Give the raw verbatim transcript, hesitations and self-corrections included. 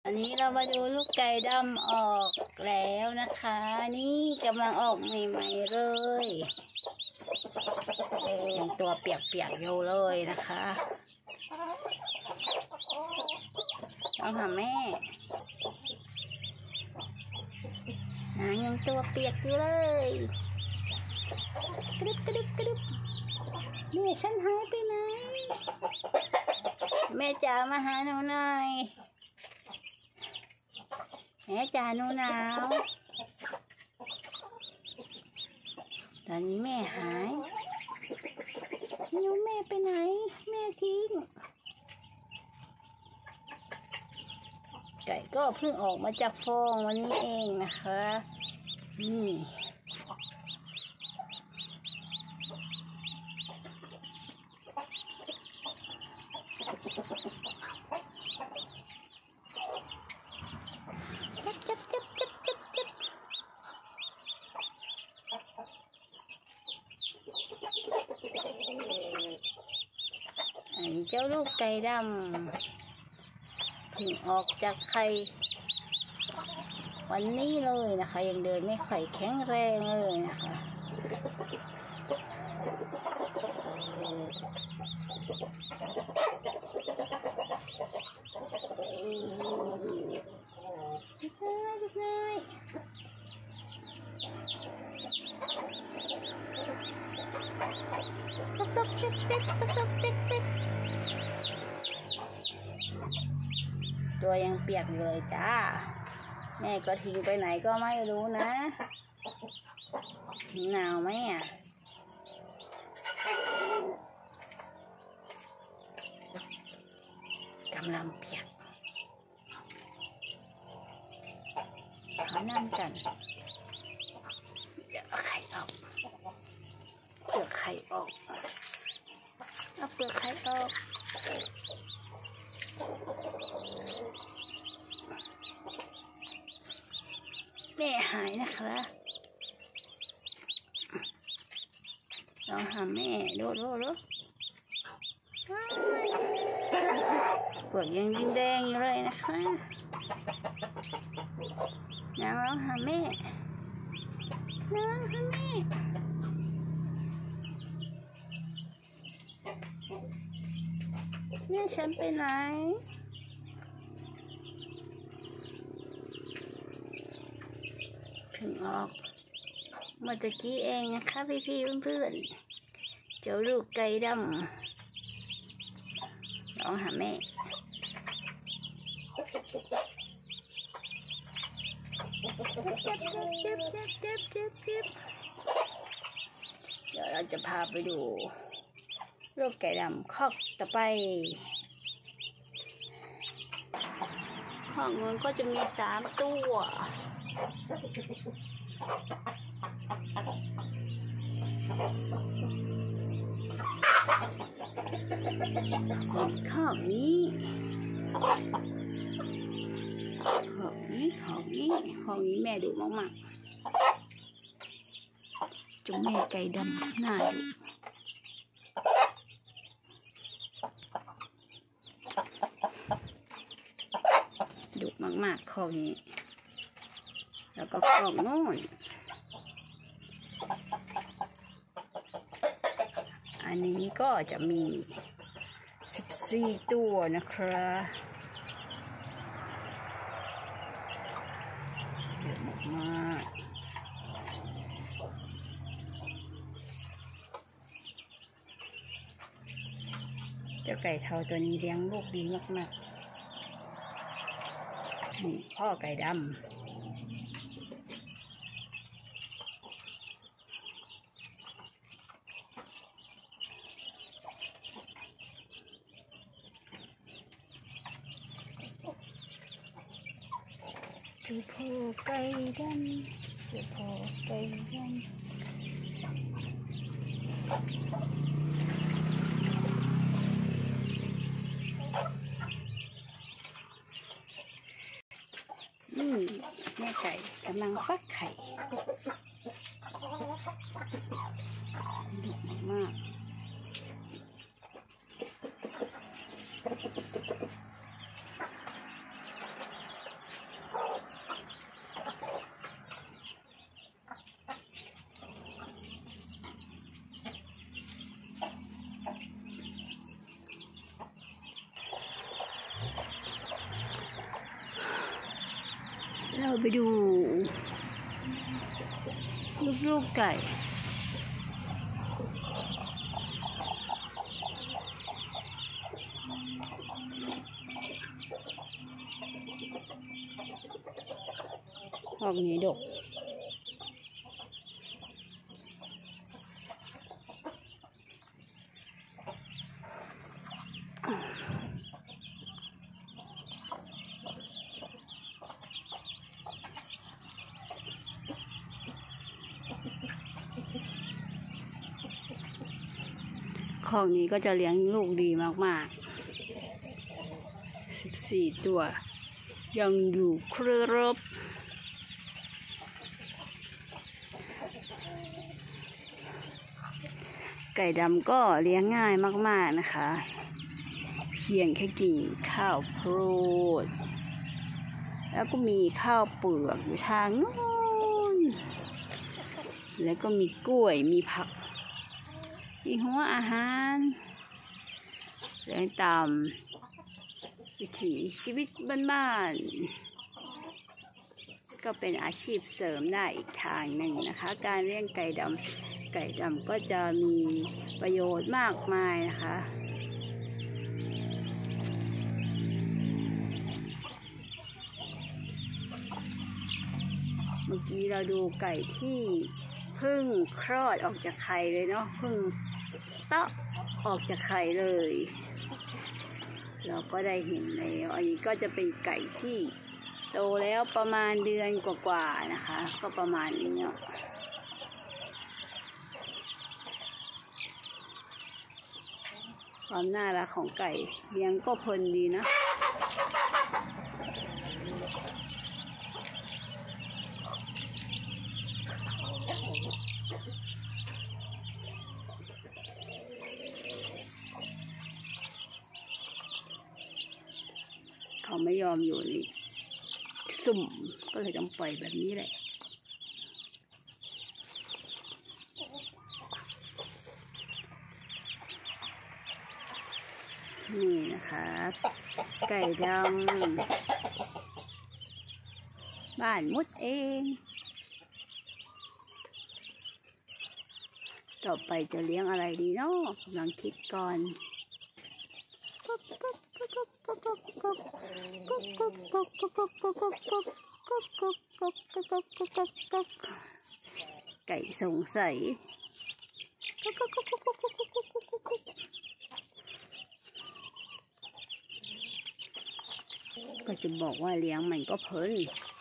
อันนี้เรามาดูลูกไก่ดำออกแล้วนะคะ นี่กำลังออกใหม่ๆเลยยังตัวเปียกๆอยู่เลยนะคะต้องหาแม่นะยังตัวเปียกอยู่เลยกระดึบกระดึบกระดึบแม่ฉันหายไปไหนแม่จ๋ามาหาหนูหน่อยแม่จ๋าหนูหนาวตอนนี้แม่หายหนูแม่ไปไหนแม่ทิ้งไก่ก็เพิ่งออกมาจากฟองวันนี้เองนะคะนี่จับจับจับจับจับจับอันนี้เจ้าลูกไก่ดำเพิ่งออกจากไข่วันนี้เลยนะคะยังเดินไม่ค่อยแข็งแรงเลยนะคะตัวยังเปียกอยู่เลยจ้าแม่ก็ทิ้งไปไหนก็ไม่รู้นะหนาวไหมอ่ะกำลังเปียกเขานั่งกันเดี๋ยวเอาไข่ออกเปลือกไข่ออกเอาเปลือกไข่ออกแม่หายนะคะลองหาแม่ดูดูดูเปลือกยังแดงๆอยู่เลยนะคะนางลองหาแม่นางลองหาแม่แม่ฉันไปไหนเพิ่งออกเมื่อตะกี้เองนะคะพี่ๆเพื่อนๆเจ้าลูกไก่ดำลองหาแม่เจ็บเจ็บเจ็บเจ็บเจ็บเจ็บเดี๋ยวเราจะพาไปดูลูกไก่ดำคอกต่อไปคอกนู้นก็จะมีสามตัวส่วนคอกนี้คอกนี้คอกนี้คอกนี้แม่ดุมากๆจุ๊แม่ไก่ดำหน้าดุดุมากๆคอกนี้แล้วก็คอกโน่นอันนี้ก็จะมีสิบสี่ตัวนะครับเยอะมากๆเจ้าไก่เทาตัวนี้เลี้ยงลูกดีมากๆนี่พ่อไก่ดำเจ้าพ่อไก่ดำเจ้าพ่อไก่ดำอืมแม่ไก่กำลังฟักไข่ดุมาก นเราไปดูลูกๆไก่ออกนี้ดกคอกนี้ก็จะเลี้ยงลูกดีมากๆสิบสี่ตัวยังอยู่ครบไก่ดำก็เลี้ยงง่ายมากๆนะคะเพียงแค่กินข้าวโพดแล้วก็มีข้าวเปลือกอยู่ทางนู้นแล้วก็มีกล้วยมีผักมีหัวอาหารเลี้ยงตามวิถีชีวิตบ้านๆก็เป็นอาชีพเสริมได้อีกทางหนึ่งนะคะการเลี้ยงไก่ดำไก่ดำก็จะมีประโยชน์มากมายนะคะเมื่อกี้เราดูไก่ที่เพิ่งคลอดออกจากไข่เลยเนาะเพิ่งเตาะออกจากไข่เลยเราก็ได้เห็นแล้วอันนี้ก็จะเป็นไก่ที่โตแล้วประมาณเดือนกว่าๆนะคะก็ประมาณนี้เนาะความน่ารักของไก่เลี้ยงก็เพลินดีนะเขาไม่ยอมอยู่นี่สุ่มก็เลยต้องปล่อยแบบนี้แหละนี่นะคะไก่ดำบ้านมุดเองต่อไปจะเลี้ยงอะไรดีเนาะกำลังคิดก่อนไก่สงสัยก็จะบอกว่าเลี้ยงมันก็เพลิน